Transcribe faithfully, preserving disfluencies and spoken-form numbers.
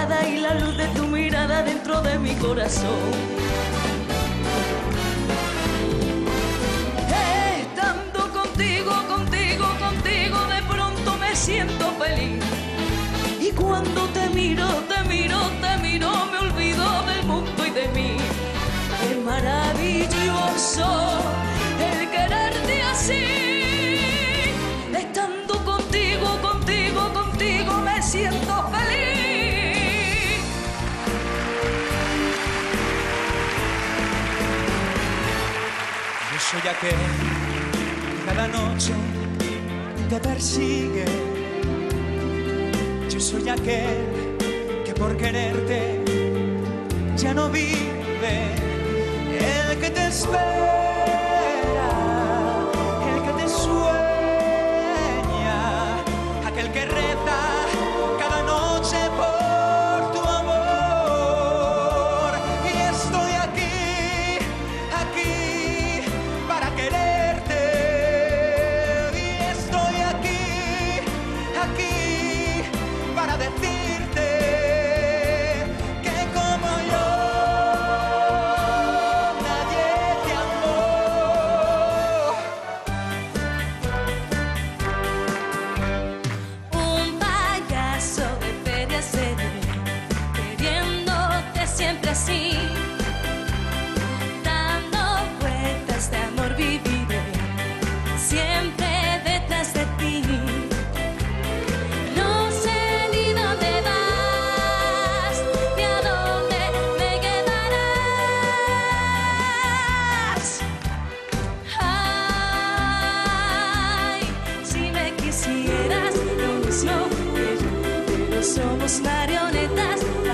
mirada y la luz de tu mirada dentro de mi corazón. Estando contigo, contigo, contigo, de pronto me siento feliz. Y cuando te miro, te miro, te miro, me olvido del mundo y de mí. Es maravilloso el quererte así. Estando contigo, contigo, contigo, me siento feliz. Yo soy aquel que cada noche te persigue. Yo soy aquel que por quererte ya no vive. El que te espera, el que te sueña, aquel que reza cada noche por tu amor. Y estoy aquí, aquí para quererte. Y estoy aquí, aquí para decirte que como yo nadie te amó. Un payaso de feria seré, queriéndote siempre así, dando vueltas de amor viviré, siempre detrás de ti. No sé ni dónde vas, ni a dónde me llevarás. Ay, si me quisieras lo mismo que yo, pero somos marionetas.